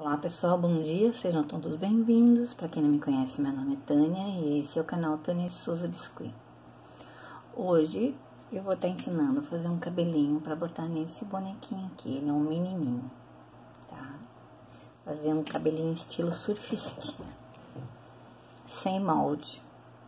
Olá pessoal, bom dia, sejam todos bem-vindos. Para quem não me conhece, meu nome é Tânia e esse é o canal Tânia de Souza Biscuit. Hoje eu vou estar ensinando a fazer um cabelinho para botar nesse bonequinho aqui, ele é um menininho, tá? Fazer um cabelinho estilo surfistinha, sem molde.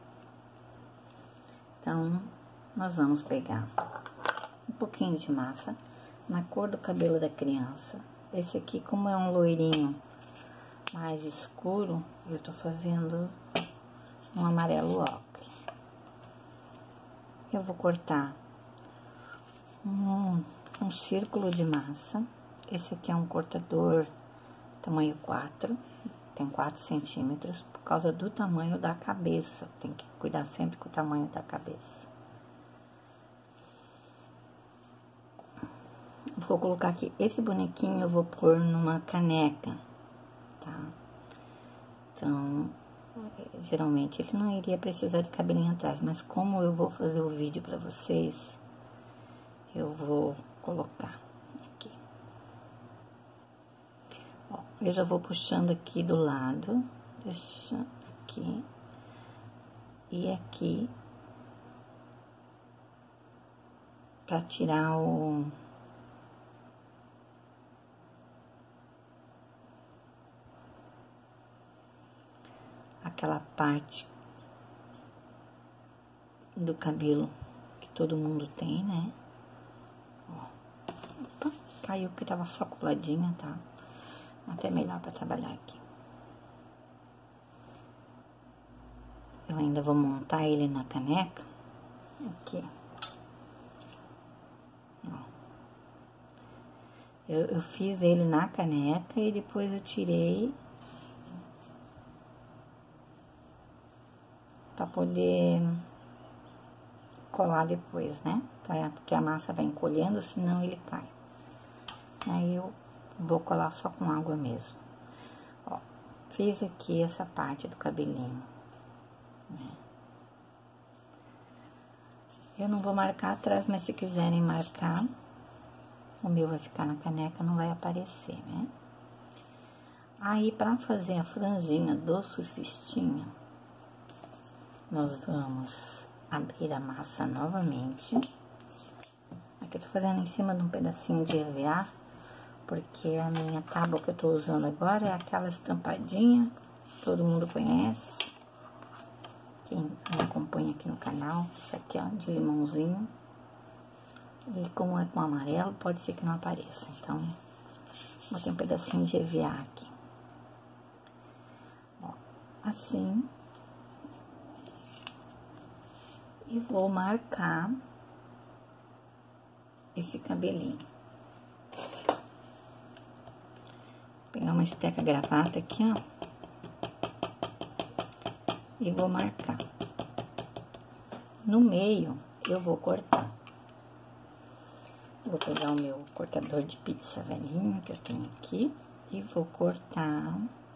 Então, nós vamos pegar um pouquinho de massa na cor do cabelo da criança. Esse aqui, como é um loirinho mais escuro, eu tô fazendo um amarelo ocre. Eu vou cortar um círculo de massa. Esse aqui é um cortador tamanho 4, tem 4 centímetros, por causa do tamanho da cabeça. Tem que cuidar sempre com o tamanho da cabeça. Vou colocar aqui, esse bonequinho eu vou pôr numa caneca, tá? Então, geralmente ele não iria precisar de cabelinho atrás, mas como eu vou fazer o vídeo pra vocês, eu vou colocar aqui. Ó, eu já vou puxando aqui do lado, deixando aqui e aqui, pra tirar aquela parte do cabelo que todo mundo tem, né? Ó. Opa, caiu que tava só coladinha, tá? Até melhor pra trabalhar aqui. Eu ainda vou montar ele na caneca. Aqui. Ó. Eu fiz ele na caneca e depois eu tirei para poder colar depois, né? Porque a massa vai encolhendo, senão ele cai. Aí eu vou colar só com água mesmo. Ó, fiz aqui essa parte do cabelinho, né? Eu não vou marcar atrás, mas se quiserem marcar, o meu vai ficar na caneca, não vai aparecer, né? Aí, pra fazer a franjinha do surfistinha, nós vamos abrir a massa novamente. Aqui eu tô fazendo em cima de um pedacinho de EVA, porque a minha tábua que eu tô usando agora é aquela estampadinha, todo mundo conhece. Quem me acompanha aqui no canal, isso aqui, ó, de limãozinho. E como é com amarelo, pode ser que não apareça. Então, botei um pedacinho de EVA aqui. Ó, assim. E vou marcar esse cabelinho. Vou pegar uma esteca gravata aqui, ó. E vou marcar. No meio, eu vou cortar. Vou pegar o meu cortador de pizza velhinho que eu tenho aqui. E vou cortar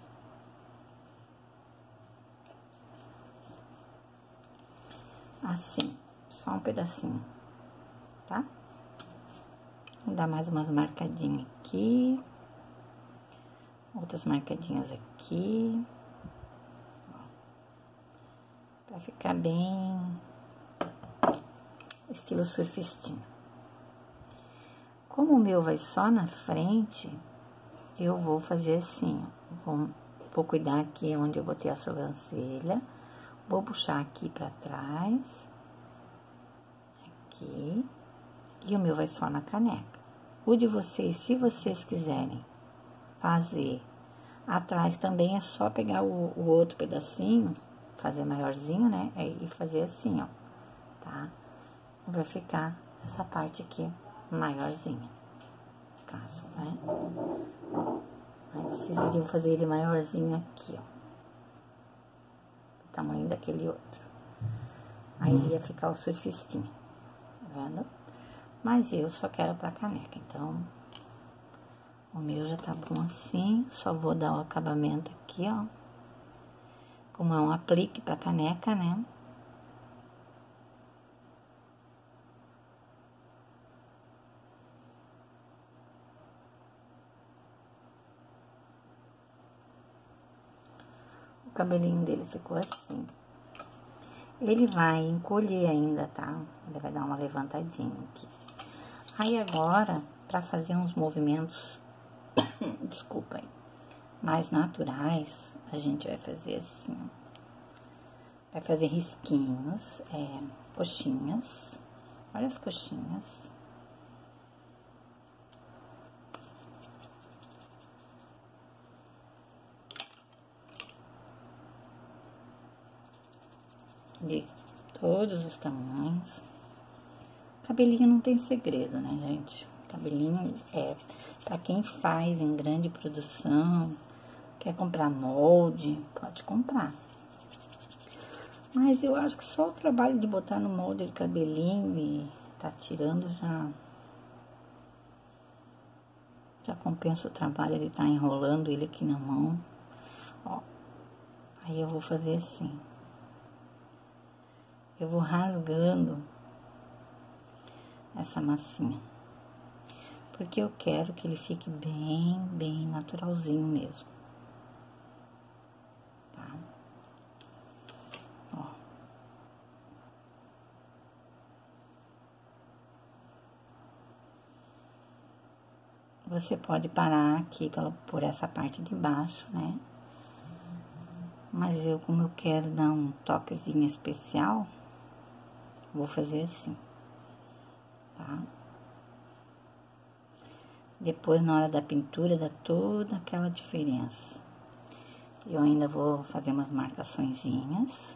assim, só um pedacinho, tá? Vou dar mais umas marcadinhas aqui, outras marcadinhas aqui, ó, pra ficar bem estilo surfistinho. Como o meu vai só na frente, eu vou fazer assim, ó, vou cuidar aqui onde eu botei a sobrancelha. Vou puxar aqui pra trás, aqui, e o meu vai só na caneca. O de vocês, se vocês quiserem fazer atrás também, é só pegar o outro pedacinho, fazer maiorzinho, né, e fazer assim, ó, tá? Vai ficar essa parte aqui maiorzinha, no caso, né? Aí vocês iriam fazer ele maiorzinho aqui, ó. Tamanho daquele outro. Aí ia ficar o surfistinho, tá vendo? Mas eu só quero pra caneca, então o meu já tá bom assim. Só vou dar o acabamento aqui, ó. Como é um aplique pra caneca, né? cabelinho dele ficou assim. Ele vai encolher ainda, tá? Ele vai dar uma levantadinha aqui. Aí agora, pra fazer uns movimentos, desculpa aí, mais naturais, a gente vai fazer assim. Vai fazer risquinhos, coxinhas, várias coxinhas. De todos os tamanhos. Cabelinho não tem segredo, né, gente? Cabelinho pra quem faz em grande produção, quer comprar molde, pode comprar. Mas eu acho que só o trabalho de botar no molde de cabelinho e tá tirando já compensa o trabalho, ele tá enrolando ele aqui na mão. Ó, aí eu vou fazer assim. Eu vou rasgando essa massinha, porque eu quero que ele fique bem naturalzinho mesmo, tá? Ó. Você pode parar aqui por essa parte de baixo, né? Mas como eu quero dar um toquezinho especial, vou fazer assim, tá? Depois, na hora da pintura, dá toda aquela diferença. Eu ainda vou fazer umas marcaçõezinhas.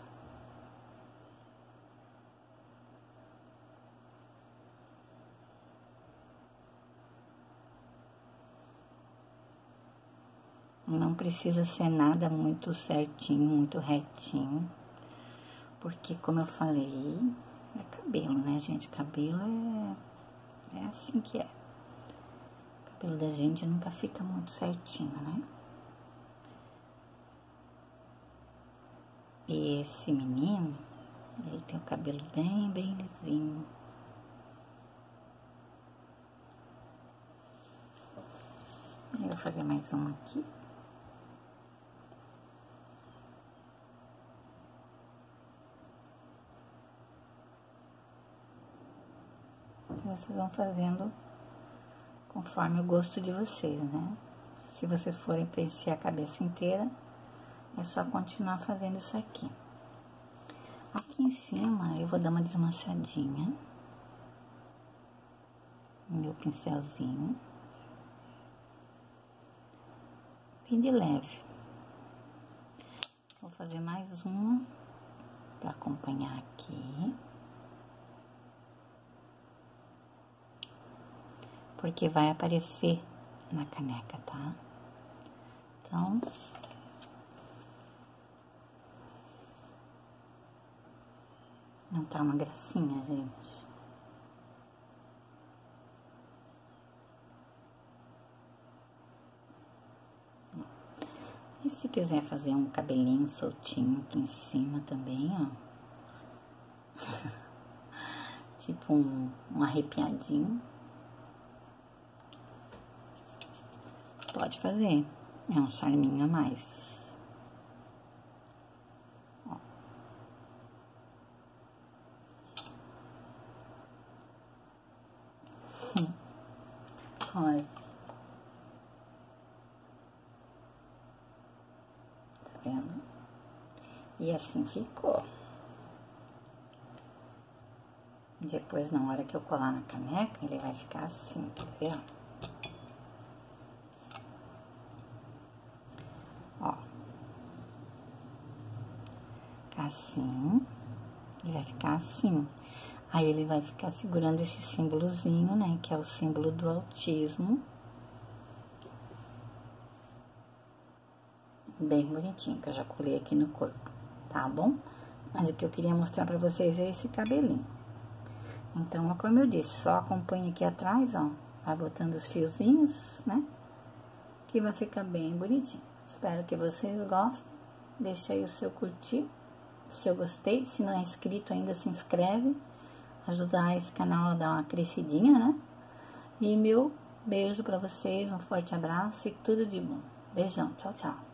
Não precisa ser nada muito certinho, muito retinho. Porque, como eu falei, é cabelo, né, gente? Cabelo é assim que é. O cabelo da gente nunca fica muito certinho, né? E esse menino, ele tem o cabelo bem lisinho. Eu vou fazer mais uma aqui. Vocês vão fazendo conforme o gosto de vocês, né? Se vocês forem preencher a cabeça inteira, é só continuar fazendo isso aqui. Aqui em cima, eu vou dar uma desmanchadinha. Meu pincelzinho. Bem de leve. Vou fazer mais uma para acompanhar aqui. Porque vai aparecer na caneca, tá? Então, não tá uma gracinha, gente? E se quiser fazer um cabelinho soltinho aqui em cima também, ó. Tipo um arrepiadinho. Pode fazer, é um charminho a mais. Ó. Olha. Tá vendo? E assim ficou. Depois, na hora que eu colar na caneca, ele vai ficar assim, quer ver? Ó, assim, e vai ficar assim. Aí ele vai ficar segurando esse símbolozinho, né, que é o símbolo do autismo. Bem bonitinho, que eu já colei aqui no corpo, tá bom? Mas o que eu queria mostrar pra vocês é esse cabelinho. Então, como eu disse, só acompanha aqui atrás, ó, vai botando os fiozinhos, né, que vai ficar bem bonitinho. Espero que vocês gostem. Deixa aí o seu curtir, se eu gostei. Se não é inscrito ainda, se inscreve. Ajudar esse canal a dar uma crescidinha, né? E meu beijo pra vocês, um forte abraço e tudo de bom. Beijão, tchau, tchau.